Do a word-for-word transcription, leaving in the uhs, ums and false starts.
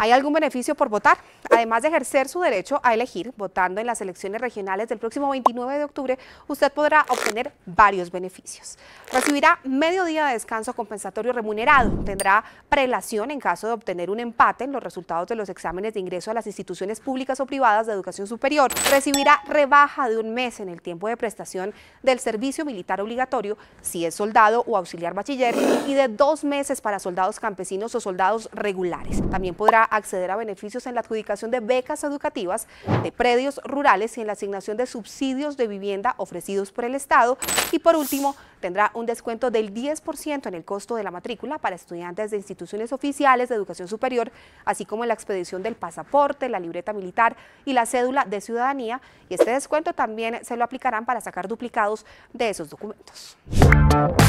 ¿Hay algún beneficio por votar? Además de ejercer su derecho a elegir, votando en las elecciones regionales del próximo veintinueve de octubre, usted podrá obtener varios beneficios. Recibirá medio día de descanso compensatorio remunerado, tendrá prelación en caso de obtener un empate en los resultados de los exámenes de ingreso a las instituciones públicas o privadas de educación superior, recibirá rebaja de un mes en el tiempo de prestación del servicio militar obligatorio si es soldado o auxiliar bachiller y de dos meses para soldados campesinos o soldados regulares. También podrá acceder a beneficios en la adjudicación de becas educativas, de predios rurales y en la asignación de subsidios de vivienda ofrecidos por el Estado. Y por último, tendrá un descuento del diez por ciento en el costo de la matrícula para estudiantes de instituciones oficiales de educación superior, así como en la expedición del pasaporte, la libreta militar y la cédula de ciudadanía. Y este descuento también se lo aplicarán para sacar duplicados de esos documentos.